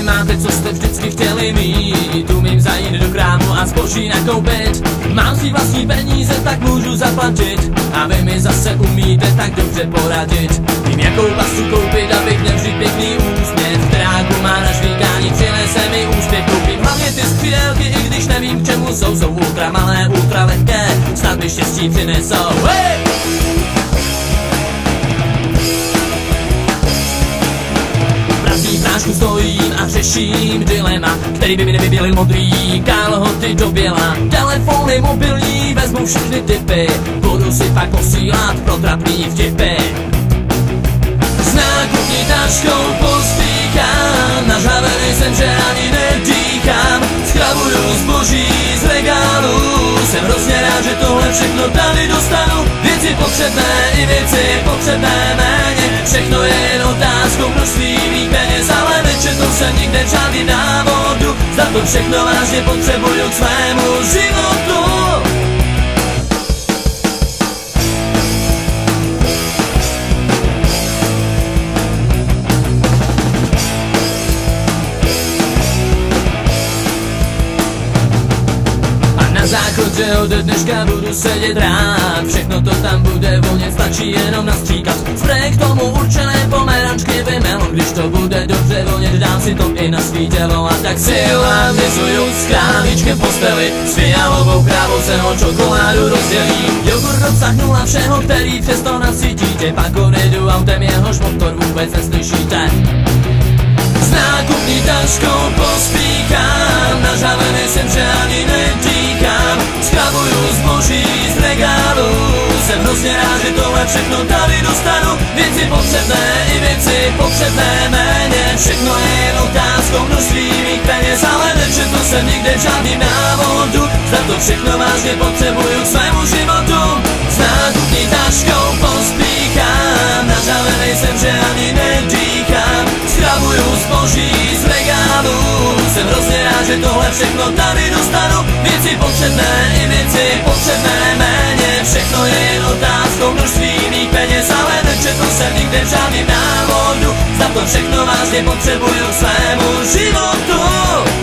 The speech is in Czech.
nemáte, co jste vždycky chtěli mít. Umím zajít do krámu a zboží nakoupit. Mám si vlastní peníze, tak můžu zaplatit. A vy mi zase umíte tak dobře poradit. Vím, jakou pastu koupit, abych měl vždy pěkný úsměv. Drágu má na žvíkání, přinese mi úspěch. Koupím hlavně ty skřídelky, i když nevím k čemu jsou. Jsou ultra malé, ultra lehké, snad mi štěstí přinesou. Hey! Prášku stojím a řeším dilema, který by mi nevybělil modrý, kalhoty do běla. Telefony mobilní, vezmu všechny typy, budu si pak posílat pro trapný vtipy. S nákupní taškou pospíchám, nažavený jsem, že ani nedýchám. Schrabuju zboží z regálu, jsem hrozně rád, že tohle všechno tady dostanu. Věci potřebné i věci potřebné méně, všechno je jen otázkou množství mých peněz. Ale nečetl jsem nikde žádný návodu, za to všechno vážně potřebuju k svému životu. Záchodě ode dneška budu sedět rád, všechno to tam bude vonět, stačí jenom nastříkat. Sprej k tomu určené pomerančky vymelo, když to bude dobře vonět, dám si to i na svý tělo. A tak si lavizuju s králičkem v posteli, s fialovou krávou se o čokoládu rozdělím. Jogurt obsahnula všeho, který přesto nasytíte, pak odjedu autem, jehož motor vůbec neslyšíte. S nákupní taškou pospíchám, nažavený jsem, že ani nedýchám. Schrabuju zboží z regálu, jsem hrozně rád, že tohle všechno tady dostanu. Věci potřebné i věci potřebné méně, všechno je jen otázkou množství mých peněz. Ale nečetl jsem nikde žádný návodu, za to všechno vážně potřebuju k svému životu. S nákupní taškou pospíchám, nažavený jsem, že ani nedýchám. Schrabuju zboží z regálu, jsem hrozně rád, že tohle všechno tady dostanu. Věci potřebné i věci potřebné méně, všechno je jen otázkou množství mých peněz. Ale nečetl jsem nikde v žádným návodu, za to všechno vážně potřebuju k svému životu.